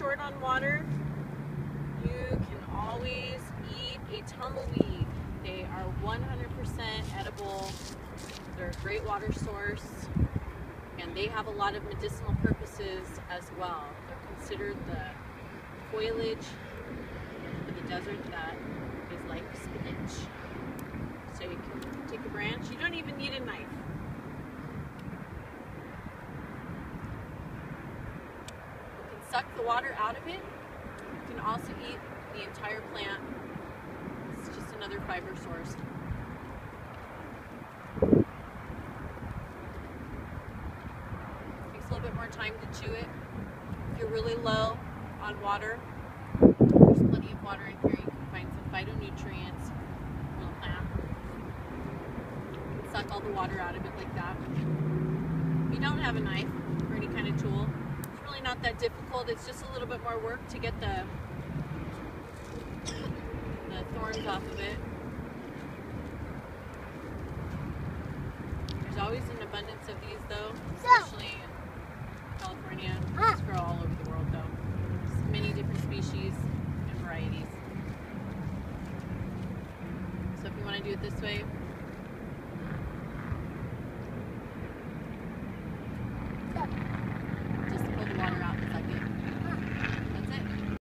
short on water, you can always eat a tumbleweed. They are 100% edible. They're a great water source, and they have a lot of medicinal purposes as well. They're considered the foliage for the desert that is like spinach. So you can take a branch. You don't even need a knife. You can suck the water out of it. You can also eat the entire plant. It's just another fiber source. Takes a little bit more time to chew it. If you're really low on water, there's plenty of water in here. You can find some phytonutrients from the plant. You can suck all the water out of it like that. If you don't have a knife or any kind of tool, it's really not that difficult. It's just a little bit more work to get the thorns off of it. There's always an abundance of these though, especially in California. These grow all over the world though. There's many different species and varieties. So if you want to do it this way,